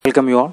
Welcome you all.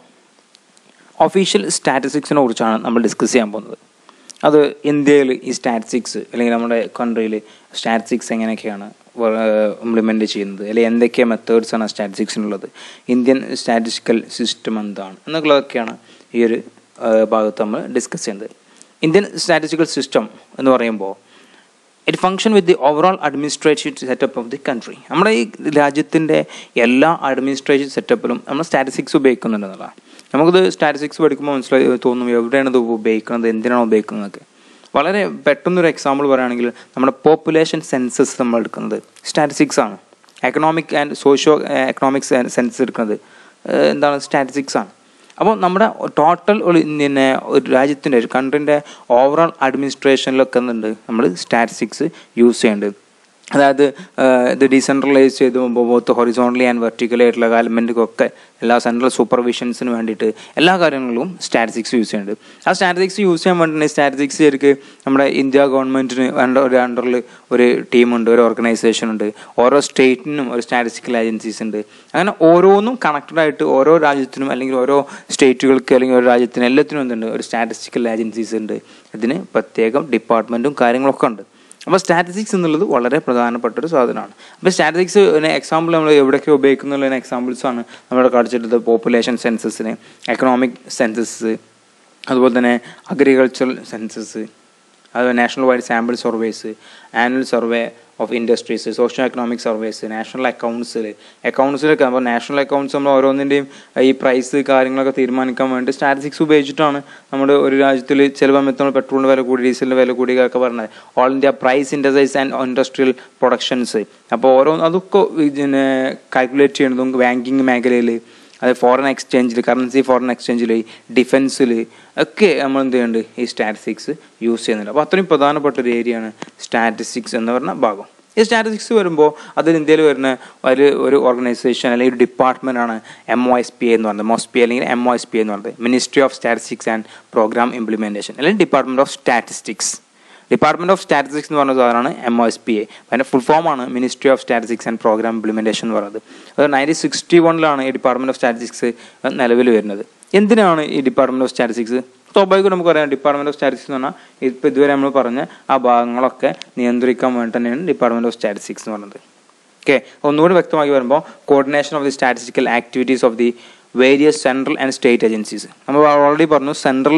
Official statistics in കുറിച്ചാണ് നമ്മൾ discuss ചെയ്യാൻ പോകുന്നത്. അത് ഇന്ത്യയിൽ ഈ സ്റ്റാറ്റിസ്റ്റിക്സ് അല്ലെങ്കിൽ നമ്മുടെ കൺട്രിയിൽ സ്റ്റാറ്റിസ്റ്റിക്സ് എങ്ങനെയൊക്കെയാണ് ഇംപ്ലിമെൻറ്റ് ചെയ്യുന്നത്, അല്ലെങ്കിൽ എന്തൊക്കെ മെത്തേഡ്സാണ് സ്റ്റാറ്റിസ്റ്റിക്സിനുള്ളത്, ഇന്ത്യൻ സ്റ്റാറ്റിസ്റ്റിക്കൽ സിസ്റ്റം എന്താണ് എന്നുള്ളതൊക്കെയാണ് ഈ ഒരു ഭാഗത്ത് നമ്മൾ ഡിസ്കസ് ചെയ്യുന്നത്. ഇന്ത്യൻ സ്റ്റാറ്റിസ്റ്റിക്കൽ സിസ്റ്റം എന്ന് പറയുമ്പോൾ it function with the overall administrative setup of the country. നമ്മുടെ ഈ രാജ്യത്തിൻ്റെ എല്ലാ അഡ്മിനിസ്ട്രേറ്റീവ് സെറ്റപ്പിലും നമ്മൾ സ്റ്റാറ്റിസ്റ്റിക്സ് ഉപയോഗിക്കുന്നുണ്ടെന്നുള്ളതാണ്. നമുക്കിത് സ്റ്റാറ്റിസ്റ്റിക്സ് പഠിക്കുമ്പോൾ മനസ്സിലായി തോന്നും എവിടെയാണ് ഇത് ഉപയോഗിക്കുന്നത്, എന്തിനാണ് ഉപയോഗിക്കുന്നതൊക്കെ. വളരെ പെട്ടെന്നൊരു എക്സാമ്പിൾ പറയുകയാണെങ്കിൽ നമ്മുടെ പോപ്പുലേഷൻ സെൻസസ് നമ്മൾ എടുക്കുന്നത് സ്റ്റാറ്റിസ്റ്റിക്സ് ആണ്. Economic and socio economic census എടുക്കുന്നത് എന്താണ്, സ്റ്റാറ്റിസ്റ്റിക്സ് ആണ്. അപ്പോൾ നമ്മുടെ ടോട്ടൽ ഒരു രാജ്യത്തിൻ്റെ ഒരു കൺട്രീൻ്റെ ഓവറോൾ അഡ്മിനിസ്ട്രേഷനിലൊക്കെ എന്തുണ്ട്, നമ്മൾ സ്റ്റാറ്റിസ്റ്റിക്സ് യൂസ് ചെയ്യേണ്ടത്. അതായത് ഇത് ഡീസെൻട്രലൈസ് ചെയ്ത് ബോത്ത് ഹൊറിസോണ്ടലി ആൻഡ് വെർട്ടിക്കലി ആയിട്ടുള്ള ഗവൺമെൻറ്റിനൊക്കെ എല്ലാ സെൻട്രൽ സൂപ്പർവിഷൻസിന് വേണ്ടിയിട്ട് എല്ലാ കാര്യങ്ങളിലും സ്റ്റാറ്റിസ്റ്റിക്സ് യൂസ് ചെയ്യുന്നുണ്ട്. ആ സ്റ്റാറ്റിസ്റ്റിക്സ് യൂസ് ചെയ്യാൻ വേണ്ടിയിട്ട് സ്റ്റാറ്റിസ്റ്റിക്സ് ശരിക്ക് നമ്മുടെ ഇന്ത്യ ഗവൺമെൻറ്റിന് അണ്ടറിൽ ഒരു ടീമുണ്ട്, ഒരു ഓർഗനൈസേഷൻ ഉണ്ട്. ഓരോ സ്റ്റേറ്റിനും ഒരു സ്റ്റാറ്റിസ്റ്റിക്കൽ ഏജൻസീസ് ഉണ്ട്. അങ്ങനെ ഓരോന്നും കണക്റ്റഡ് ആയിട്ട് ഓരോ രാജ്യത്തിനും അല്ലെങ്കിൽ ഓരോ സ്റ്റേറ്റുകൾക്ക് അല്ലെങ്കിൽ ഓരോ രാജ്യത്തിനും എല്ലാത്തിനും എന്തുണ്ട്, ഒരു സ്റ്റാറ്റിസ്റ്റിക്കൽ ഏജൻസീസ് ഉണ്ട്. ഇതിന് പ്രത്യേകം ഡിപ്പാർട്ട്മെൻറ്റും കാര്യങ്ങളൊക്കെ ഉണ്ട്. അപ്പോൾ സ്റ്റാറ്റിസ്റ്റിക്സ് എന്നുള്ളത് വളരെ പ്രധാനപ്പെട്ടൊരു സാധനമാണ്. അപ്പോൾ സ്റ്റാറ്റിസ്റ്റിക്സ് എക്സാമ്പിൾ നമ്മൾ എവിടെയൊക്കെ ഉപയോഗിക്കുന്നുള്ള എക്സാമ്പിൾസാണ് നമ്മുടെ കാണിച്ചിട്ടുള്ളത്. പോപ്പുലേഷൻ സെൻസസിന്, എക്കണോമിക് സെൻസസ്, അതുപോലെ തന്നെ അഗ്രികൾച്ചറൽ സെൻസസ്, അതുപോലെ national wide sample surveys, annual survey of industries, socio economic surveys, നാഷണൽ അക്കൗണ്ട്സിലൊക്കെ. അപ്പോൾ നാഷണൽ അക്കൗണ്ട്സ് നമ്മൾ ഓരോന്നിൻ്റെയും ഈ പ്രൈസ് കാര്യങ്ങളൊക്കെ തീരുമാനിക്കാൻ വേണ്ടി സ്റ്റാറ്റിസ്റ്റിക്സ് ഉപയോഗിച്ചിട്ടാണ് നമ്മുടെ ഒരു രാജ്യത്തിൽ ചില സമയത്ത് നമ്മൾ പെട്രോളിൻ്റെ വില കൂടി, ഡീസലിൻ്റെ വില കൂടിയൊക്കെ പറഞ്ഞത് all India price indices and industrial productions. അപ്പോൾ അതൊക്കെ കാൽക്കുലേറ്റ് ചെയ്യുന്നതും ബാങ്കിങ് മേഖലയിൽ, അത് ഫോറിൻ എക്സ്ചേഞ്ചിൽ, കറൻസി ഫോറിൻ എക്സ്ചേഞ്ചിൽ, ഡിഫൻസിൽ ഒക്കെ നമ്മൾ എന്ത് ചെയ്യുന്നുണ്ട്, ഈ സ്റ്റാറ്റിസ്റ്റിക്സ് യൂസ് ചെയ്യുന്നുണ്ട്. അപ്പോൾ അത്രയും പ്രധാനപ്പെട്ട ഒരു ഏരിയയാണ് സ്റ്റാറ്റിസ്റ്റിക്സ് എന്ന് പറഞ്ഞ ഭാഗം. ഈ സ്റ്റാറ്റിസ്റ്റിക്സ് വരുമ്പോൾ അതിൽ ഇന്ത്യയിൽ വരുന്ന ഒരു ഓർഗനൈസേഷൻ അല്ലെങ്കിൽ ഒരു ഡിപ്പാർട്ട്മെൻ്റ് ആണ് MOSPA എന്ന് പറയുന്നത്. MOSPA അല്ലെങ്കിൽ MOSPA എന്ന് പറയുന്നത് ministry of statistics and programme implementation അല്ലെങ്കിൽ department of statistics. Department of statistics എന്ന് പറഞ്ഞ സാധനമാണ് MOSPA. അതിൻ്റെ ഫുൾ ഫോമാണ് ministry of statistics and programme implementation എന്ന് പറയുന്നത്. അത് 1961 ഈ ഡിപ്പാർട്ട്മെൻറ്റ് ഓഫ് സ്റ്റാറ്റിസ്റ്റിക്സ് നിലവിൽ വരുന്നത്. എന്തിനാണ് ഈ ഡിപ്പാർട്ട്മെൻറ്റ് ഓഫ് സ്റ്റാറ്റിസ്റ്റിക്സ്? സ്വാഭാവികം നമുക്കറിയാം, ഡിപ്പാർട്ട്മെൻറ്റ് ഓഫ് സ്റ്റാറ്റിസ്റ്റിക്സ് എന്ന് പറഞ്ഞാൽ ഇപ്പോൾ ഇതുവരെ നമ്മൾ പറഞ്ഞ ആ ഭാഗങ്ങളൊക്കെ നിയന്ത്രിക്കാൻ വേണ്ടി തന്നെയാണ് ഡിപ്പാർട്ട്മെൻറ്റ് ഓഫ് സ്റ്റാറ്റിസ്റ്റിക്സ് എന്ന് പറയുന്നത്. ഓക്കെ, ഒന്നുകൂടി വ്യക്തമാക്കി വരുമ്പോൾ coordination of the statistical activities of the various central and state agencies. നമ്മൾ ഓൾറെഡി പറഞ്ഞു,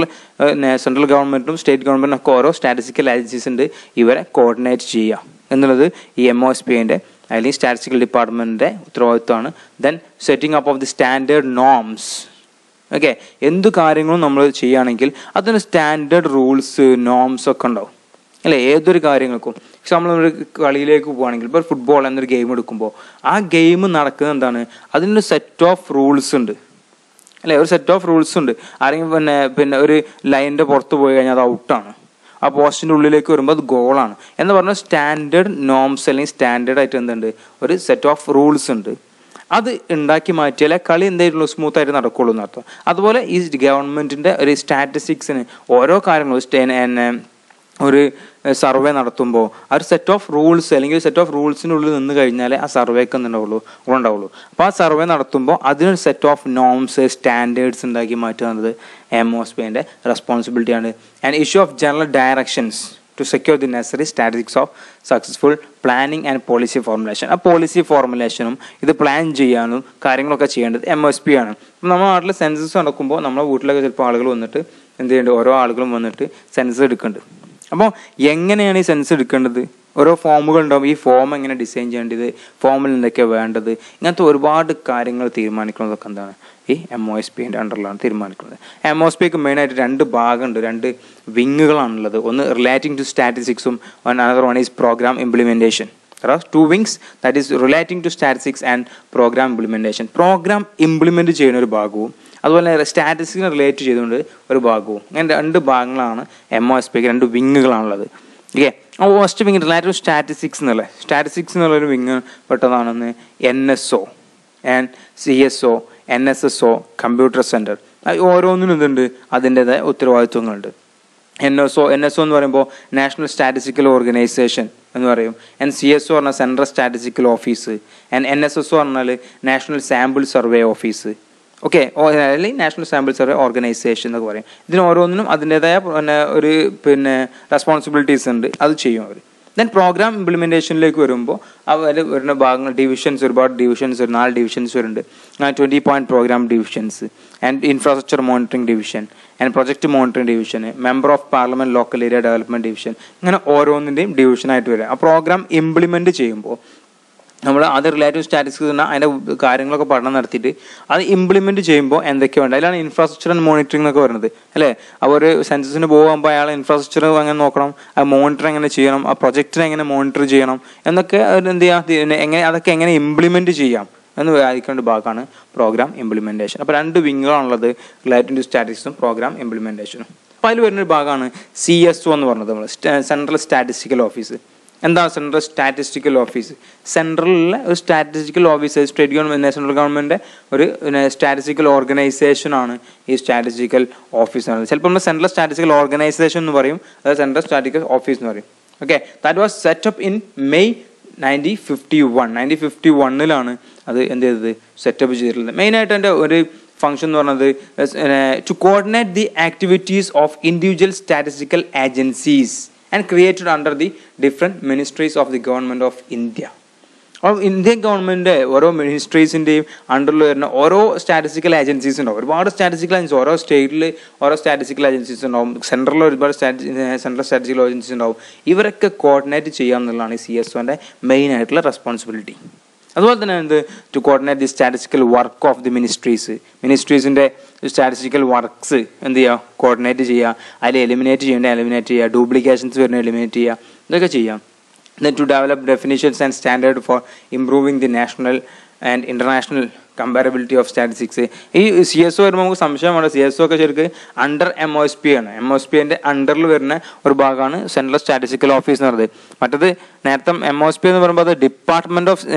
സെൻട്രൽ ഗവൺമെൻറ്റും സ്റ്റേറ്റ് ഗവൺമെൻറ്റും ഒക്കെ ഓരോ സ്റ്റാറ്റിസ്റ്റിക്കൽ ഏജൻസീസ് ഉണ്ട്, ഇവരെ കോർഡിനേറ്റ് ചെയ്യുക എന്നുള്ളത് ഈ MOSPA അല്ലെങ്കിൽ സ്റ്റാറ്റിസ്റ്റിക്കൽ ഡിപ്പാർട്ട്മെൻറ്റിൻ്റെ ഉത്തരവാദിത്വമാണ്. Then setting up of the standard norms. Okay, എന്ത് കാര്യങ്ങളും നമ്മൾ ചെയ്യുകയാണെങ്കിൽ അതിന് സ്റ്റാൻഡേർഡ് റൂൾസ്, നോംസ് ഒക്കെ ഉണ്ടാവും അല്ലേ, ഏതൊരു കാര്യങ്ങൾക്കും. പക്ഷെ നമ്മളൊരു കളിയിലേക്ക് പോവുകയാണെങ്കിൽ, ഇപ്പോൾ ഫുട്ബോൾ എന്നൊരു ഗെയിം എടുക്കുമ്പോൾ ആ ഗെയിം നടക്കുന്നത് എന്താണ്, അതിനൊരു സെറ്റ് ഓഫ് റൂൾസ് ഉണ്ട് അല്ലേ, ഒരു സെറ്റ് ഓഫ് റൂൾസ് ഉണ്ട്. ആരെങ്കിലും പിന്നെ ഒരു ലൈനിൻ്റെ പുറത്ത് പോയി കഴിഞ്ഞാൽ അത് ഔട്ടാണ്, ആ പോസ്റ്റിൻ്റെ ഉള്ളിലേക്ക് വരുമ്പോൾ അത് ഗോളാണ് എന്ന് പറഞ്ഞാൽ സ്റ്റാൻഡേർഡ് നോംസ് അല്ലെങ്കിൽ സ്റ്റാൻഡേർഡ് ആയിട്ട് എന്തുണ്ട്, ഒരു സെറ്റ് ഓഫ് റൂൾസ് ഉണ്ട്. അത് ഉണ്ടാക്കി മാറ്റിയാലേ കളി എന്തായിട്ടുള്ളൂ, സ്മൂത്തായിട്ട് നടക്കുള്ളൂ എന്നർത്ഥം. അതുപോലെ ഈ ഗവൺമെൻറ്റിൻ്റെ ഒരു സ്റ്റാറ്റിസ്റ്റിക്സിന് ഓരോ കാര്യങ്ങളും ഒരു സർവേ നടത്തുമ്പോൾ ആ ഒരു സെറ്റ് ഓഫ് റൂൾസ് അല്ലെങ്കിൽ സെറ്റ് ഓഫ് റൂൾസിനുള്ളിൽ നിന്ന് കഴിഞ്ഞാലേ ആ സർവേക്ക് ഉണ്ടാവുള്ളൂ. അപ്പോൾ ആ സർവേ നടത്തുമ്പോൾ അതിനൊരു സെറ്റ് ഓഫ് നോംസ്, സ്റ്റാൻഡേർഡ്സ് ഉണ്ടാക്കി മാറ്റുക എന്നത് MOSPA റെസ്പോൺസിബിലിറ്റിയാണ്. And issue of general directions to secure the necessary statistics of successful planning and policy formulation. ആ പോളിസി ഫോർമുലേഷനും ഇത് പ്ലാൻ ചെയ്യാനും കാര്യങ്ങളൊക്കെ ചെയ്യേണ്ടത് MOSPA ആണ്. അപ്പം നമ്മുടെ നാട്ടിൽ സെൻസസ് നടക്കുമ്പോൾ നമ്മുടെ വീട്ടിലൊക്കെ ചിലപ്പോൾ ആളുകൾ വന്നിട്ട് എന്ത് ചെയ്യുന്നുണ്ട്, ഓരോ ആളുകളും വന്നിട്ട് സെൻസസ് എടുക്കുന്നുണ്ട്. അപ്പോൾ എങ്ങനെയാണ് ഈ സെൻസസ് എടുക്കേണ്ടത്? ഓരോ ഫോമുകൾ ഉണ്ടാവും. ഈ ഫോം എങ്ങനെ ഡിസൈൻ ചെയ്യേണ്ടത്, ഫോമിൽ എന്തൊക്കെയാണ് വേണ്ടത്, ഇങ്ങനത്തെ ഒരുപാട് കാര്യങ്ങൾ തീരുമാനിക്കുന്നതൊക്കെ എന്താണ്, ഈ MOSPA അണ്ടറിലാണ് തീരുമാനിക്കുന്നത്. MOSPAക്ക് മെയിനായിട്ട് രണ്ട് ഭാഗമുണ്ട്, രണ്ട് വിങ്ങുകളാണുള്ളത്. ഒന്ന് റിലേറ്റിംഗ് ടു സ്റ്റാറ്റിസ്റ്റിക്സും another one is programme implementation. There are two wings, that is relating to statistics and program implementation. Programme implement ചെയ്യുന്ന ഒരു ഭാഗവും അതുപോലെ സ്റ്റാറ്റിസ്റ്റിക്സിനെ റിലേറ്റ് ചെയ്തുകൊണ്ട് ഒരു ഭാഗവും, അങ്ങനെ രണ്ട് ഭാഗങ്ങളാണ് MOSPAക്ക്, രണ്ട് വിങ്ങുകളാണുള്ളത്. ഓക്കെ, അപ്പോൾ first wing related to statistics എന്നുള്ളൊരു വിങ് പെട്ടതാണെന്ന് NSO and CSO, NSSO, computer centre. ഓരോന്നിനും ഇതുണ്ട്, അതിൻ്റെതായ ഉത്തരവാദിത്വങ്ങളുണ്ട്. NSO എന്ന് പറയുമ്പോൾ നാഷണൽ സ്റ്റാറ്റിസ്റ്റിക്കൽ ഓർഗനൈസേഷൻ എന്ന് പറയും. CSO പറഞ്ഞാൽ സെൻട്രൽ സ്റ്റാറ്റിസ്റ്റിക്കൽ ഓഫീസ്. NSSO പറഞ്ഞാൽ national sample survey office. Okay, അല്ലെങ്കിൽ നാഷണൽ സാമ്പിൾ സർവേ ഓർഗനൈസേഷൻ എന്നൊക്കെ പറയും. ഇതിന് ഓരോന്നിനും അതിൻ്റെതായ ഒരു റെസ്പോൺസിബിലിറ്റീസ് ഉണ്ട്, അത് ചെയ്യും അവർ. ദെൻ പ്രോഗ്രാം ഇംപ്ലിമെൻറ്റേഷനിലേക്ക് വരുമ്പോൾ അവർ വരുന്ന ഭാഗങ്ങൾ ഡിവിഷൻസ്, ഒരുപാട് ഡിവിഷൻസ്, 4 ഡിവിഷൻസ് വരുന്നുണ്ട്. 20 point programme divisions and infrastructure monitoring division and project monitoring division, member of parliament local area development division, ഇങ്ങനെ ഓരോന്നിൻ്റെയും ഡിവിഷനായിട്ട് വരിക. ആ പ്രോഗ്രാം ഇംപ്ലിമെൻറ്റ് ചെയ്യുമ്പോൾ നമ്മൾ അത് റിലേറ്റീവ് സ്റ്റാറ്റിസ്റ്റിക്സ് പറഞ്ഞാൽ അതിൻ്റെ കാര്യങ്ങളൊക്കെ പഠനം നടത്തിയിട്ട് അത് ഇംപ്ലിമെൻറ്റ് ചെയ്യുമ്പോൾ എന്തൊക്കെ വേണ്ട, അതിലാണ് ഇൻഫ്രാസ്ട്രക്ചർ ആൻഡ് മോണിറ്ററിംഗ് എന്നൊക്കെ പറയുന്നത് അല്ലേ. അപ്പോൾ ഒരു സെൻസസിന് പോകുമ്പോൾ അയാൾ ഇൻഫ്രാസ്ട്രക്ചർ എങ്ങനെ നോക്കണം, ആ മോണിറ്റർ എങ്ങനെ ചെയ്യണം, ആ പ്രൊജക്റ്റിനെ എങ്ങനെ മോണിറ്റർ ചെയ്യണം എന്നൊക്കെ എന്ത് ചെയ്യുക, എങ്ങനെ അതൊക്കെ എങ്ങനെ ഇംപ്ലിമെൻറ്റ് ചെയ്യാം എന്ന് വായിക്കേണ്ട ഭാഗമാണ് പ്രോഗ്രാം ഇംപ്ലിമെൻറ്റേഷൻ. അപ്പോൾ 2 വിങ്ങുകളാണുള്ളത്, റിലേറ്റീവ് സ്റ്റാറ്റിസ്റ്റിക്സും പ്രോഗ്രാം ഇംപ്ലിമെൻറ്റേഷനും. അപ്പോൾ അതിൽ വരുന്നൊരു ഭാഗമാണ് CSO എന്ന് പറഞ്ഞത്, നമ്മൾ സെൻട്രൽ സ്റ്റാറ്റിസ്റ്റിക്കൽ ഓഫീസ്. എന്താണ് സെൻട്രൽ സ്റ്റാറ്റിസ്റ്റിക്കൽ ഓഫീസ്? സെൻട്രലിലെ ഒരു statistical office, state government central government ഒരു സ്റ്റാറ്റിസ്റ്റിക്കൽ ഓർഗനൈസേഷനാണ് ഈ സ്റ്റാറ്റിസ്റ്റിക്കൽ ഓഫീസ് ആണ്. ചിലപ്പോൾ നമ്മൾ സെൻട്രൽ സ്റ്റാറ്റിസ്റ്റിക്കൽ ഓർഗനൈസേഷൻ എന്ന് പറയും, അതായത് സെൻട്രൽ സ്റ്റാറ്റിസ്റ്റിക്കൽ ഓഫീസ് എന്ന് പറയും. Okay, that was setup in May 1951 അത് എന്ത് ചെയ്തത്, സെറ്റപ്പ് ചെയ്തിട്ടുള്ളത്. മെയിനായിട്ട് എൻ്റെ ഒരു ഫംഗ്ഷൻ എന്ന് പറഞ്ഞത് to coordinate the activities of individual statistical agencies and created under the different ministries of the government of India. അപ്പോൾ ഇന്ത്യൻ ഗവൺമെൻറ് ഓരോ മിനിസ്ട്രീസിൻ്റെയും അണ്ടറിൽ വരുന്ന ഓരോ സ്റ്റാറ്റിസ്റ്റിക്കൽ ഏജൻസീസ് ഉണ്ടാവും. ഒരുപാട് സ്റ്റാറ്റിസ്റ്റിക്കൽ ഏജൻസി, ഓരോ സ്റ്റേറ്റിൽ ഓരോ സ്റ്റാറ്റിസ്റ്റിക്കൽ ഏജൻസീസ് ഉണ്ടാവും, സെൻട്രലിൽ ഒരുപാട് സെൻട്രൽ സ്റ്റാറ്റിസ്റ്റിക്കൽ ഏജൻസീസ് ഉണ്ടാവും. ഇവരൊക്കെ കോർഡിനേറ്റ് ചെയ്യുക എന്നുള്ളതാണ് ഈ CSOൻ്റെ മെയിൻ ആയിട്ടുള്ള റെസ്പോൺസിബിലിറ്റി. അതുപോലെ തന്നെ എന്ത്, to coordinate the statistical work of the മിനിസ്ട്രീസിൻ്റെ സ്റ്റാറ്റിസ്റ്റിക്കൽ വർക്ക്സ് എന്ത് ചെയ്യുക, കോർഡിനേറ്റ് ചെയ്യുക, അതിൽ എലിമിനേറ്റ് ചെയ്യുക, ഡ്യൂപ്ലിക്കേഷൻസ് വരുന്ന എലിമിനേറ്റ് ചെയ്യുക, ഇതൊക്കെ ചെയ്യാം. Then to develop definitions and standard for improving the national and international comparability of statistics. ഈ CSO വരുമ്പോൾ നമുക്ക് സംശയമാണ്, CSO ഒക്കെ ശരിക്കും അണ്ടർ MOSP ആണ്. MOSPൻ്റെ അണ്ടറിൽ വരുന്ന ഒരു ഭാഗമാണ് സെൻട്രൽ സ്റ്റാറ്റിസ്റ്റിക്കൽ ഓഫീസ് എന്ന് പറയുന്നത്. മറ്റത് നേരത്തെ MOSP എന്ന് പറയുമ്പോൾ അത് ഡിപ്പാർട്ട്മെൻറ്റ് ഓഫ്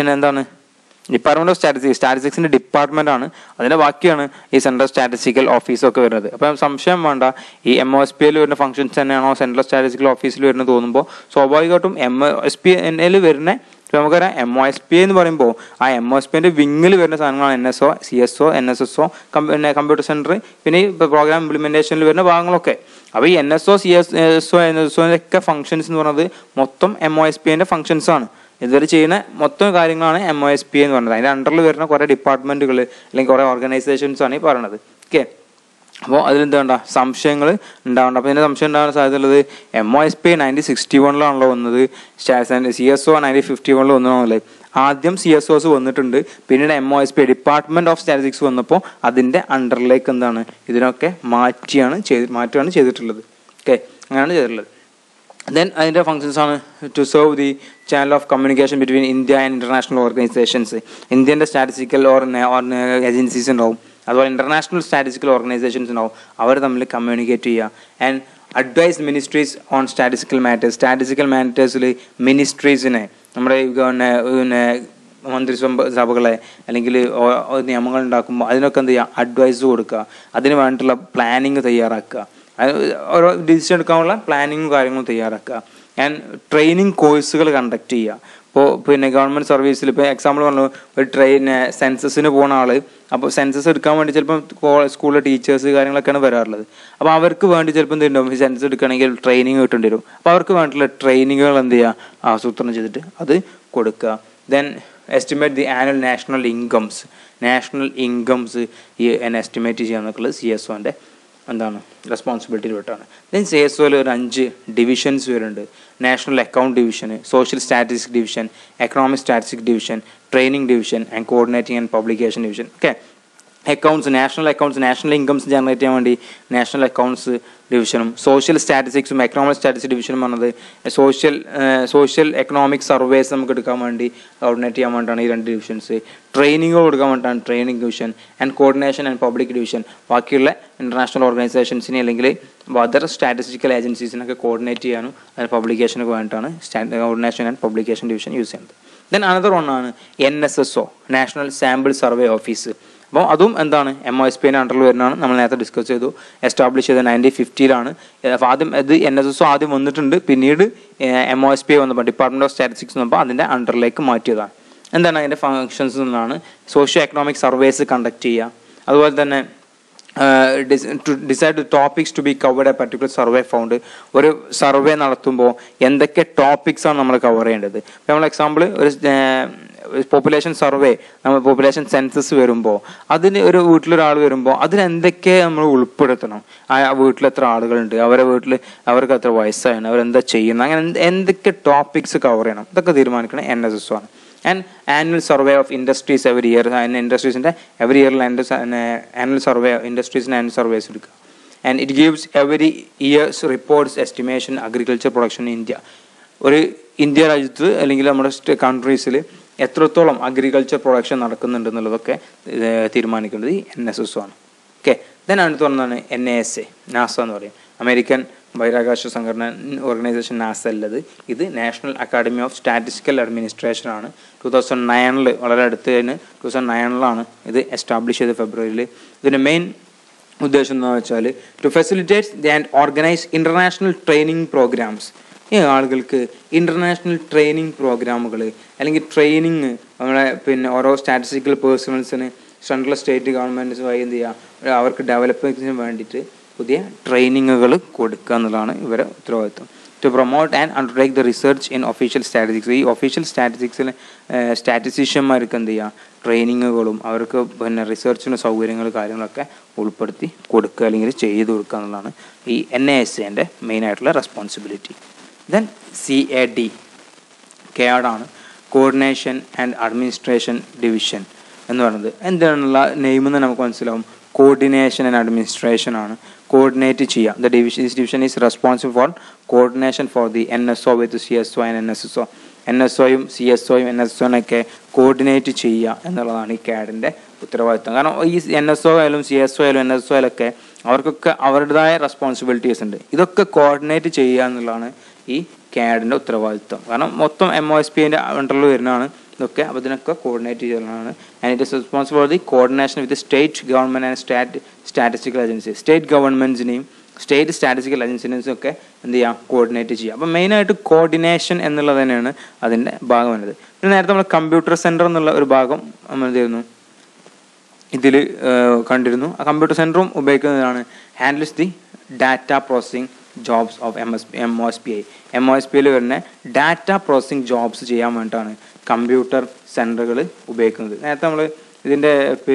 സ്റ്റാറ്റിസ്റ്റിക്സിൻ്റെ ഡിപ്പാർട്ട്മെൻ്റ് ആണ്. അതിൻ്റെ ബാക്കിയാണ് ഈ സെൻട്രൽ സ്റ്റാറ്റിസ്റ്റിക്കൽ ഓഫീസൊക്കെ വരുന്നത്. അപ്പം സംശയം വേണ്ട, ഈ MOSPയിൽ വരുന്ന ഫംഗ്ഷൻസ് തന്നെയാണോ സെൻട്രൽ സ്റ്റാറ്റിസ്റ്റിക്കൽ ഓഫീസിൽ വരുന്നത് തോന്നുമ്പോൾ സ്വാഭാവികമായിട്ടും MOSPയിൽ വരുന്ന, നമുക്കറിയാം MOSP എന്ന് പറയുമ്പോൾ ആ MOSPൻ്റെ വിങ്ങിൽ വരുന്ന സാധനങ്ങളാണ് NSO, CSO, NSSO, computer centre, പിന്നെ ഈ പ്രോഗ്രാം ഇംപ്ലിമെൻറ്റേഷനിൽ വരുന്ന ഭാഗങ്ങളൊക്കെ. അപ്പോൾ ഈ NSO, CSO, NSOൻ്റെ ഒക്കെ ഫംഗ്ഷൻസ് എന്ന് പറയുന്നത് മൊത്തം MOSPൻ്റെ ഫംഗ്ഷൻസാണ്. ഇതുവരെ ചെയ്യുന്ന മൊത്തം കാര്യങ്ങളാണ് MOSP എന്ന് പറയുന്നത്. അതിൻ്റെ അണ്ടറിൽ വരുന്ന കുറേ ഡിപ്പാർട്ട്മെൻറ്റുകൾ അല്ലെങ്കിൽ കുറേ ഓർഗനൈസേഷൻസാണ് ഈ പറയുന്നത്. ഓക്കെ, അപ്പോൾ അതിലെന്താ വേണ്ട, സംശയങ്ങൾ ഉണ്ടാവേണ്ട. അപ്പോൾ ഇതിൻ്റെ സംശയം ഉണ്ടാകാൻ സാധ്യതയുള്ളത് MOSP 1961 വന്നത്, CSO 1951 വന്നതല്ലേ. ആദ്യം CSOs വന്നിട്ടുണ്ട്, പിന്നീട് MOSP ഡിപ്പാർട്ട്മെൻറ്റ് ഓഫ് സ്റ്റാറ്റിസ്റ്റിക്സ് വന്നപ്പോൾ അതിൻ്റെ അണ്ടറിലേക്ക് എന്താണ് ഇതിനൊക്കെ മാറ്റുകയാണ് ചെയ്തിട്ടുള്ളത്. ഓക്കെ, അങ്ങനെയാണ് ചെയ്തിട്ടുള്ളത്. ദെൻ അതിൻ്റെ ഫങ്ഷൻസ് ആണ് to serve the channel of communication between India and international organisations. ഇന്ത്യൻ്റെ സ്റ്റാറ്റിസ്റ്റിക്കൽ ഏജൻസീസ് ഉണ്ടാവും, അതുപോലെ ഇൻ്റർനാഷണൽ സ്റ്റാറ്റിസ്റ്റിക്കൽ ഓർഗനൈസേഷൻസ് ഉണ്ടാവും, അവർ തമ്മിൽ കമ്മ്യൂണിക്കേറ്റ് ചെയ്യുക. And advise ministries on statistical മാറ്റേഴ്സിൽ മിനിസ്ട്രീസിനെ, നമ്മുടെ പിന്നെ മന്ത്രിസഭകളെ അല്ലെങ്കിൽ നിയമങ്ങൾ ഉണ്ടാക്കുമ്പോൾ അതിനൊക്കെ എന്ത് ചെയ്യുക, അഡ്വൈസ് കൊടുക്കുക, അതിന് വേണ്ടിയിട്ടുള്ള പ്ലാനിങ് തയ്യാറാക്കുക, ഓരോ ഡിസിഷൻ എടുക്കാനുള്ള പ്ലാനിങ്ങും കാര്യങ്ങളും തയ്യാറാക്കുക. ആൻഡ് ട്രെയിനിങ് കോഴ്സുകൾ കണ്ടക്ട് ചെയ്യുക. ഇപ്പോൾ പിന്നെ ഗവൺമെൻറ് സർവീസിൽ ഇപ്പോൾ എക്സാമ്പിൾ പറഞ്ഞു, ഒരു സെൻസസിന് പോകുന്ന ആൾ, അപ്പോൾ സെൻസസ് എടുക്കാൻ വേണ്ടി ചിലപ്പോൾ സ്കൂളിലെ ടീച്ചേഴ്സ് കാര്യങ്ങളൊക്കെയാണ് വരാറുള്ളത്. അപ്പോൾ അവർക്ക് വേണ്ടി ചിലപ്പോൾ എന്തുണ്ടാവും, സെൻസസ് എടുക്കുകയാണെങ്കിൽ ട്രെയിനിങ് കിട്ടേണ്ടി വരും. അപ്പോൾ അവർക്ക് വേണ്ടിയിട്ടുള്ള ട്രെയിനിങ്ങുകൾ എന്ത് ചെയ്യുക, ആസൂത്രണം ചെയ്തിട്ട് അത് കൊടുക്കുക. Then estimate the annual national incomes ഈ എസ്റ്റിമേറ്റ് ചെയ്യുക എന്നൊക്കെയുള്ളത് CSOൻ്റെ എന്താണ് റെസ്പോൺസിബിലിറ്റി പെട്ടാണ്. ദെൻ CSOയിൽ ഒരു 5 ഡിവിഷൻസ് വരുന്നുണ്ട്. National account division, social statistics division, economic statistics division, training division and coordinating and publication division. Okay, national incomes generate ചെയ്യാൻ വേണ്ടി നാഷണൽ അക്കൗണ്ട്സ് ഡിവിഷനും, social സ്റ്റാറ്റിസ്റ്റിക്സും എക്കണോമിക് സ്റ്റാറ്റിസ്റ്റിക്സ് ഡിവിഷനും പറഞ്ഞത് സോഷ്യൽ എക്കണോമിക് സർവേസ് നമുക്ക് എടുക്കാൻ വേണ്ടി കോർഡിനേറ്റ് ചെയ്യാൻ വേണ്ടിയിട്ടാണ് ഈ 2 ഡിവിഷൻസ്. ട്രെയിനിങ്ങുകൾ കൊടുക്കാൻ വേണ്ടിയിട്ടാണ് training division. And coordination and public division, ബാക്കിയുള്ള ഇൻ്റർനാഷണൽ ഓർഗനൈസേഷൻസിനെ അല്ലെങ്കിൽ അതർ സ്റ്റാറ്റിസ്റ്റിക്കൽ ഏജൻസീസിനൊക്കെ കോർഡിനേറ്റ് ചെയ്യാനും അതിന് പബ്ലിക്കേഷനൊക്കെ വേണ്ടിയിട്ടാണ് coordination and publication division use ചെയ്യുന്നത്. ദെൻ അനദർ ഒന്നാണ് NSSO, national sample survey office. അപ്പോൾ അതും എന്താണ് MOSPൻ്റെ അണ്ടറിൽ വരുന്നതാണ്. നമ്മൾ നേരത്തെ ഡിസ്കസ് ചെയ്തു, എസ്റ്റാബ്ലിഷ് ചെയ്തത് 1950. അപ്പോൾ ആദ്യം ഇത് NSSO ആദ്യം വന്നിട്ടുണ്ട്, പിന്നീട് MOSP വന്നപ്പോൾ ഡിപ്പാർട്ട്മെൻറ്റ് ഓഫ് സ്റ്റാറ്റിസ്റ്റിക്സ് വന്നപ്പോൾ അതിൻ്റെ അണ്ടറിലേക്ക് മാറ്റിയതാണ്. എന്താണ് അതിൻ്റെ ഫങ്ഷൻസ് എന്നാണ്, സോഷ്യോ എക്കണോമിക് സർവേസ് കണ്ടക്ട് ചെയ്യുക, അതുപോലെ തന്നെ to decide the topics to be covered a particular survey found. ഒരു സർവേ നടത്തുമ്പോൾ എന്തൊക്കെ ടോപ്പിക്സാണ് നമ്മൾ കവർ ചെയ്യേണ്ടത്. നമ്മൾ എക്സാമ്പിൾ ഒരു പോപ്പുലേഷൻ സർവേ, നമ്മൾ പോപ്പുലേഷൻ സെൻസസ് വരുമ്പോൾ അതിന് ഒരു വീട്ടിലൊരാൾ വരുമ്പോൾ അതിനെന്തൊക്കെ നമ്മൾ ഉൾപ്പെടുത്തണം, ആ വീട്ടിൽ എത്ര ആളുകളുണ്ട്, അവരുടെ വീട്ടിൽ അവർക്ക് എത്ര വയസ്സാണ്, അവരെന്താ ചെയ്യുന്നത്, അങ്ങനെ എന്തൊക്കെ ടോപ്പിക്സ് കവർ ചെയ്യണം, ഇതൊക്കെ തീരുമാനിക്കണം NSSO ആണ്. And annual survey of industries every year, and industries in every year annual survey industries and annual surveys എടുക്കുക. And it gives every year's reports estimation agriculture production in India. ഒരു India രാജ്യത്ത് അല്ലെങ്കിൽ നമ്മുടെ കൺട്രീസിൽ എത്രത്തോളം agriculture production നടക്കുന്നുണ്ടെന്നുള്ളതൊക്കെ തീരുമാനിക്കേണ്ടത് NSSO ആണ്. Okay, then അടുത്ത് പറഞ്ഞതാണ് NASA, നാസ എന്ന് പറയും, അമേരിക്കൻ ബഹിരാകാശ സംഘടന ഓർഗനൈസേഷൻ. നാസ അല്ലത്, ഇത് national academy of statistical administration ആണ്. 2009 വളരെ അടുത്ത് തന്നെ 2009 ഇത് എസ്റ്റാബ്ലിഷ് ചെയ്ത് ഫെബ്രുവരിയിൽ. ഇതിൻ്റെ മെയിൻ ഉദ്ദേശം എന്താണെന്ന് വെച്ചാൽ to facilitate and organise international training programmes. ഈ ആളുകൾക്ക് ഇൻ്റർനാഷണൽ ട്രെയിനിങ് പ്രോഗ്രാമുകൾ അല്ലെങ്കിൽ ട്രെയിനിങ് നമ്മളെ ഓരോ സ്റ്റാറ്റിസ്റ്റിക്കൽ പേഴ്സണൽസിന് സെൻട്രൽ സ്റ്റേറ്റ് ഗവൺമെൻറ്റ്സ് വഴി എന്ത് ചെയ്യുക, അവർക്ക് ഡെവലപ്മെൻറ്റിന് വേണ്ടിയിട്ട് പുതിയ ട്രെയിനിങ്ങുകൾ കൊടുക്കുക എന്നുള്ളതാണ് ഇവരെ ഉത്തരവാദിത്വം. To promote and undertake the research in official statistics. ഈ ഒഫീഷ്യൽ സ്റ്റാറ്റിസ്റ്റിക്സിൽ സ്റ്റാറ്റിസ്റ്റീഷ്യന്മാർക്ക് എന്ത് ചെയ്യുക, ട്രെയിനിങ്ങുകളും അവർക്ക് റിസർച്ചിന് സൗകര്യങ്ങൾ കാര്യങ്ങളൊക്കെ ഉൾപ്പെടുത്തി കൊടുക്കുക അല്ലെങ്കിൽ ചെയ്ത് കൊടുക്കുക എന്നുള്ളതാണ് ഈ NASA മെയിനായിട്ടുള്ള റെസ്പോൺസിബിലിറ്റി. ദെൻ CAD, CAD ആണ് കോർഡിനേഷൻ ആൻഡ് അഡ്മിനിസ്ട്രേഷൻ ഡിവിഷൻ എന്ന് പറയുന്നത്. എന്താണെന്നുള്ള നെയിമെന്ന് നമുക്ക് മനസ്സിലാവും, കോർഡിനേഷൻ ആൻഡ് അഡ്മിനിസ്ട്രേഷൻ ആണ്, കോർഡിനേറ്റ് ചെയ്യുക. The division is responsible for coordination for the NSO with CSO and NSSO. NSOയും CSOയും NSSOനൊക്കെ കോർഡിനേറ്റ് ചെയ്യുക എന്നുള്ളതാണ് ഈ CADൻ്റെ ഉത്തരവാദിത്തം. കാരണം ഈ NSO ആയാലും CSO ആയാലും NSO ആയാലൊക്കെ അവർക്കൊക്കെ അവരുടേതായ റെസ്പോൺസിബിലിറ്റീസ് ഉണ്ട്. ഇതൊക്കെ കോർഡിനേറ്റ് ചെയ്യുക എന്നുള്ളതാണ് ഈ CADൻ്റെ ഉത്തരവാദിത്തം. കാരണം മൊത്തം MOSPൻ്റെ അണ്ടറിൽ വരുന്നതാണ് ഇതൊക്കെ, അപ്പോൾ ഇതിനൊക്കെ കോർഡിനേറ്റ് ചെയ്യുന്നതാണ്. And it is responsible for the coordination with state government and statistical agency. State ഗവൺമെൻറ്റ്സിനെയും സ്റ്റേറ്റ് സ്റ്റാറ്റിസ്റ്റിക്കൽ ഏജൻസിനെയും ഒക്കെ എന്ത് ചെയ്യാം, കോർഡിനേറ്റ് ചെയ്യുക. അപ്പോൾ മെയിനായിട്ട് കോർഡിനേഷൻ എന്നുള്ളത് തന്നെയാണ് അതിൻ്റെ ഭാഗം വരുന്നത്. പിന്നെ നേരത്തെ നമ്മൾ കമ്പ്യൂട്ടർ സെൻറ്റർ എന്നുള്ള ഒരു ഭാഗം നമ്മൾ എന്ത് ചെയ്യുന്നു ഇതിൽ കണ്ടിരുന്നു. ആ കമ്പ്യൂട്ടർ സെൻറ്ററും ഉപയോഗിക്കുന്നതാണ് handles the data processing jobs of MOSPI. MOSPIയിൽ വരുന്ന ഡാറ്റ പ്രോസസ്സിംഗ് ജോബ്സ് ചെയ്യാൻ വേണ്ടിയിട്ടാണ് കമ്പ്യൂട്ടർ സെൻറ്ററുകൾ ഉപയോഗിക്കുന്നത്. നേരത്തെ നമ്മൾ ഇതിൻ്റെ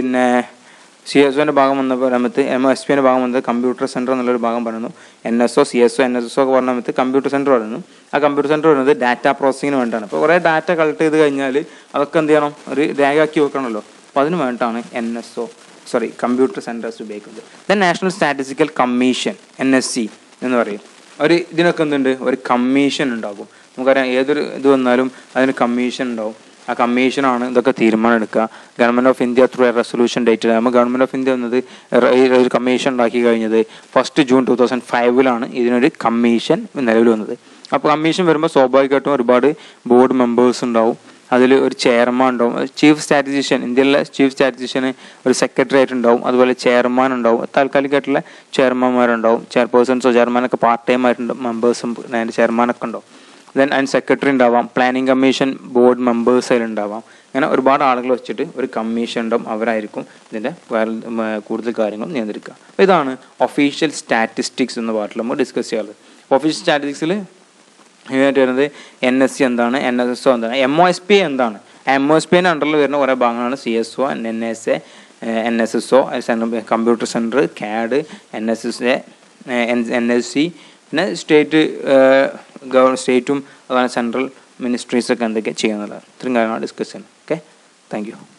CSOൻ്റെ ഭാഗം വന്നപ്പോൾ സമയത്ത് MOSPIൻ്റെ ഭാഗം വന്നത് കമ്പ്യൂട്ടർ സെൻറ്റർ എന്നുള്ളൊരു ഭാഗം പറയുന്നു. NSO CSO NSSO ഒക്കെ പറഞ്ഞ സമയത്ത് കമ്പ്യൂട്ടർ സെൻറ്റർ പറയുന്നു. ആ കമ്പ്യൂട്ടർ സെൻറ്റർ വരുന്നത് ഡാറ്റ പ്രോസസ്സിങ്ങിന് വേണ്ടിയിട്ടാണ്. അപ്പോൾ കുറേ ഡാറ്റ കളക്ട് ചെയ്ത് കഴിഞ്ഞാൽ അതൊക്കെ എന്ത് ചെയ്യണം, ഒരു രേഖയാക്കി വെക്കണമല്ലോ. അപ്പോൾ അതിന് വേണ്ടിയിട്ടാണ് കമ്പ്യൂട്ടർ സെൻറ്റേഴ്സ് ഉപയോഗിക്കുന്നത്. Then national statistical commission NSC എന്ന് പറയും. ഇതിനൊക്കെ എന്തുണ്ട്, ഒരു കമ്മീഷൻ ഉണ്ടാകും. നമുക്കറിയാം ഏതൊരു ഇത് വന്നാലും അതിന് കമ്മീഷൻ ഉണ്ടാവും. ആ കമ്മീഷനാണ് ഇതൊക്കെ തീരുമാനം എടുക്കുക. Government of India through a resolution dated. നമ്മൾ ഗവൺമെൻറ് ഓഫ് ഇന്ത്യ വന്നത് ഒരു കമ്മീഷൻ ഉണ്ടാക്കി കഴിഞ്ഞത് 1 ജൂൺ 2005 ഇതിനൊരു കമ്മീഷൻ നിലവിൽ വന്നത്. അപ്പോൾ കമ്മീഷൻ വരുമ്പോൾ സ്വാഭാവികമായിട്ടും ഒരുപാട് ബോർഡ് മെമ്പേഴ്സ് ഉണ്ടാവും. അതിൽ ഒരു ചെയർമാൻ ഉണ്ടാവും, ചീഫ് സ്റ്റാറ്റിസ്റ്റീഷ്യൻ, ഇന്ത്യയിലെ ചീഫ് സ്റ്റാറ്റിസ്റ്റീഷ്യന് ഒരു സെക്രട്ടറി ആയിട്ടുണ്ടാവും, അതുപോലെ ചെയർമാൻ ഉണ്ടാവും, താൽക്കാലികമായിട്ടുള്ള ചെയർമാന്മാരുണ്ടാവും, ചെയർപേഴ്സൺസോ ചെയർമാനൊക്കെ പാർട്ട് ടൈം ആയിട്ടുള്ള മെമ്പേഴ്സും അതിൻ്റെ ചെയർമാനൊക്കെ ഉണ്ടാവും. ദെൻ അതിന് സെക്രട്ടറി ഉണ്ടാവാം, പ്ലാനിങ് കമ്മീഷൻ ബോർഡ് മെമ്പേഴ്സ് അതിലുണ്ടാവാം. അങ്ങനെ ഒരുപാട് ആളുകൾ വെച്ചിട്ട് ഒരു കമ്മീഷൻ ഉണ്ടാവും. അവരായിരിക്കും ഇതിൻ്റെ കൂടുതൽ കാര്യങ്ങൾ നിയന്ത്രിക്കുക. അപ്പോൾ ഇതാണ് ഒഫീഷ്യൽ സ്റ്റാറ്റിസ്റ്റിക്സ് എന്ന പാർട്ടിൽ നമ്മൾ ഡിസ്കസ് ചെയ്യാറുള്ളത്. ഒഫീഷ്യൽ സ്റ്റാറ്റിസ്റ്റിക്സിൽ മെയിനായിട്ട് വരുന്നത് NSC എന്താണ്, NSSO എന്താണ്, MOSPI എന്താണ്. MOSPIൻ്റെ അണ്ടറിൽ വരുന്ന കുറേ ഭാഗങ്ങളാണ് CSO, NASA, NSSO, computer centre, CAD, NSC, പിന്നെ സ്റ്റേറ്റും അതുപോലെ സെൻട്രൽ മിനിസ്ട്രീസൊക്കെ എന്തൊക്കെ ചെയ്യുന്നതാണ്. ഇത്രയും കാര്യങ്ങളാണ് ഡിസ്കസ് ചെയ്യുന്നത്. Okay, thank U.